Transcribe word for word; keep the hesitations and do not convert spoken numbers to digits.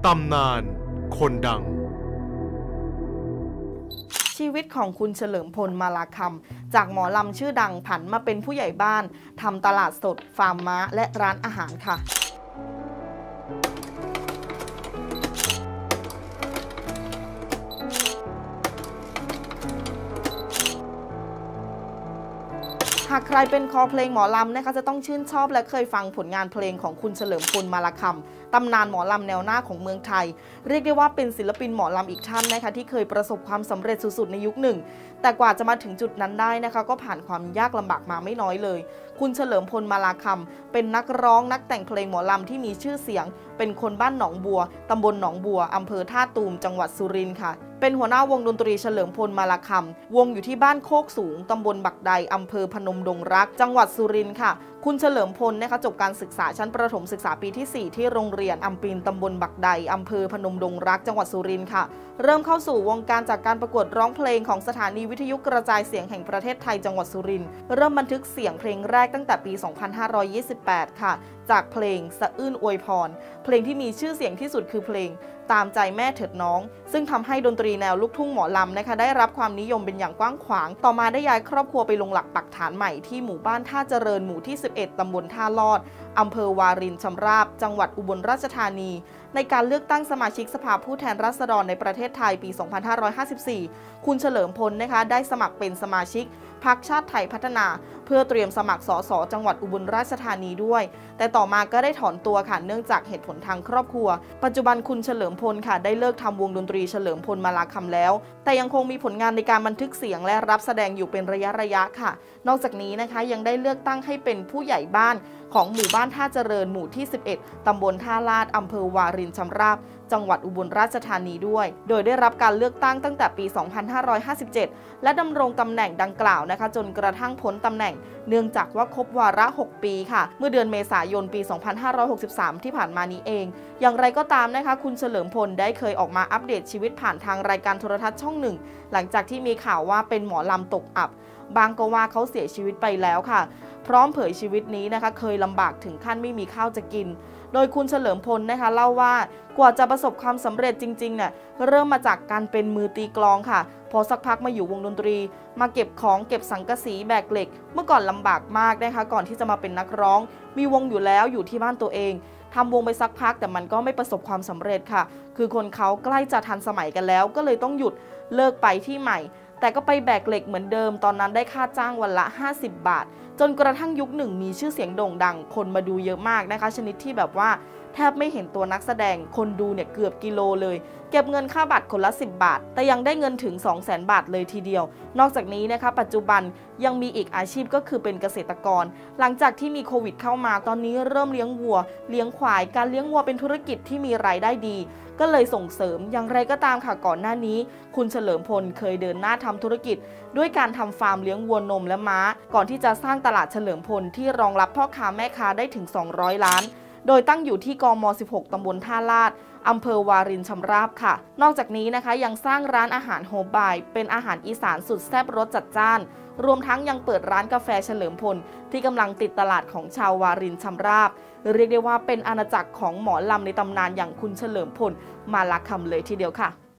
ตำนานคนดังชีวิตของคุณเฉลิมพลมาลาคำจากหมอลำชื่อดังผันมาเป็นผู้ใหญ่บ้านทำตลาดสดฟาร์มม้าและร้านอาหารค่ะหากใครเป็นคอเพลงหมอลำนะคะจะต้องชื่นชอบและเคยฟังผลงานเพลงของคุณเฉลิมพลมาลาคำตำนานหมอลำแนวหน้าของเมืองไทยเรียกได้ว่าเป็นศิลปินหมอลำอีกท่านนะคะที่เคยประสบความสำเร็จสุดๆในยุคหนึ่งแต่กว่าจะมาถึงจุดนั้นได้นะคะก็ผ่านความยากลำบากมาไม่น้อยเลยคุณเฉลิมพลมาลาคำเป็นนักร้องนักแต่งเพลงหมอลำที่มีชื่อเสียงเป็นคนบ้านหนองบัวตำบลหนองบัวอำเภอท่าตูมจังหวัดสุรินทร์ค่ะเป็นหัวหน้าวงดนตรีเฉลิมพลมาลาคำวงอยู่ที่บ้านโคกสูงตำบลบักใดอำเภอพนมดงรักจังหวัดสุรินทร์ค่ะคุณเฉลิมพลนะคะจบการศึกษาชั้นประถมศึกษาปีที่สี่ที่โรงเรียนอัมปินตำบลบักใดอำเภอพนมดงรักจังหวัดสุรินทร์ค่ะเริ่มเข้าสู่วงการจากการประกวดร้องเพลงของสถานีวิทยุกระจายเสียงแห่งประเทศไทยจังหวัดสุรินทร์เริ่มบันทึกเสียงเพลงแรกตั้งแต่ปี สองพันห้าร้อยยี่สิบแปด ค่ะจากเพลงสะอื้นอวยพรเพลงที่มีชื่อเสียงที่สุดคือเพลงตามใจแม่เถิดน้องซึ่งทำให้ดนตรีแนวลูกทุ่งหมอลำนะคะได้รับความนิยมเป็นอย่างกว้างขวางต่อมาได้ย้ายครอบครัวไปลงหลักปักฐานใหม่ที่หมู่บ้านท่าเจริญหมู่ที่สิบเอ็ดตำบลท่าลอดอำเภอวารินชำราบจังหวัดอุบลราชธานีในการเลือกตั้งสมาชิกสภาผู้แทนราษฎรในประเทศไทยปี สองพันห้าร้อยห้าสิบสี่ คุณเฉลิมพลนะคะได้สมัครเป็นสมาชิกพรรคชาติไทยพัฒนาเพื่อเตรียมสมัครสสจังหวัดอุบลราชธานีด้วยแต่ต่อมาก็ได้ถอนตัวค่ะเนื่องจากเหตุผลทางครอบครัวปัจจุบันคุณเฉลิมพลค่ะได้เลิกทำวงดนตรีเฉลิมพลมาลาคำแล้วแต่ยังคงมีผลงานในการบันทึกเสียงและรับแสดงอยู่เป็นระยะระยะค่ะนอกจากนี้นะคะยังได้เลือกตั้งให้เป็นผู้ใหญ่บ้านของหมู่บ้านท่าเจริญหมู่ที่สิบเอ็ดตำบลท่าลาดอำเภอวารินชำราบจังหวัดอุบลราชธานีด้วยโดยได้รับการเลือกตั้งตั้งแต่ปี สองพันห้าร้อยห้าสิบเจ็ด และดำรงตำแหน่งดังกล่าวนะคะจนกระทั่งพ้นตำแหน่งเนื่องจากว่าครบวาระหกปีค่ะเมื่อเดือนเมษายนปี สองพันห้าร้อยหกสิบสาม ที่ผ่านมานี้เองอย่างไรก็ตามนะคะคุณเฉลิมพลได้เคยออกมาอัปเดตชีวิตผ่านทางรายการโทรทัศน์ช่องหนึ่งหลังจากที่มีข่าวว่าเป็นหมอลำตกอับบางก็ว่าเขาเสียชีวิตไปแล้วค่ะพร้อมเผยชีวิตนี้นะคะเคยลำบากถึงขั้นไม่มีข้าวจะกินโดยคุณเฉลิมพลนะคะเล่าว่ากว่าจะประสบความสำเร็จจริงๆเนี่ยเริ่มมาจากการเป็นมือตีกลองค่ะพอสักพักมาอยู่วงดนตรีมาเก็บของเก็บสังกะสีแบกเหล็กเมื่อก่อนลำบากมากนะคะก่อนที่จะมาเป็นนักร้องมีวงอยู่แล้วอยู่ที่บ้านตัวเองทำวงไปสักพักแต่มันก็ไม่ประสบความสำเร็จค่ะคือคนเขาใกล้จะทันสมัยกันแล้วก็เลยต้องหยุดเลิกไปที่ใหม่แต่ก็ไปแบกเหล็กเหมือนเดิมตอนนั้นได้ค่าจ้างวันละห้าสิบบาทจนกระทั่งยุคหนึ่งมีชื่อเสียงโด่งดังคนมาดูเยอะมากนะคะชนิดที่แบบว่าแทบไม่เห็นตัวนักแสดงคนดูเนี่ยเกือบกิโลเลยเก็บเงินค่าบัตรคนละสิบบาทแต่ยังได้เงินถึง สองแสน บาทเลยทีเดียวนอกจากนี้นะคะปัจจุบันยังมีอีกอาชีพก็คือเป็นเกษตรกรหลังจากที่มีโควิดเข้ามาตอนนี้เริ่มเลี้ยงวัวเลี้ยงควายการเลี้ยงวัวเป็นธุรกิจที่มีรายได้ดีก็เลยส่งเสริมอย่างไรก็ตามค่ะก่อนหน้านี้คุณเฉลิมพลเคยเดินหน้าทำธุรกิจด้วยการทำฟาร์มเลี้ยงวัวนมและม้าก่อนที่จะสร้างตลาดเฉลิมพลที่รองรับพ่อค้าแม่ค้าได้ถึงสองร้อยล้านโดยตั้งอยู่ที่กม.สิบหก ตำบลท่าลาดอำเภอวารินชำราบค่ะนอกจากนี้นะคะยังสร้างร้านอาหารโฮมบายเป็นอาหารอีสานสุดแซ่บรสจัดจ้านรวมทั้งยังเปิดร้านกาแฟเฉลิมพลที่กำลังติดตลาดของชาววารินชำราบเรียกได้ว่าเป็นอาณาจักรของหมอลำในตำนานอย่างคุณเฉลิมพลมาลาคำเลยทีเดียวค่ะ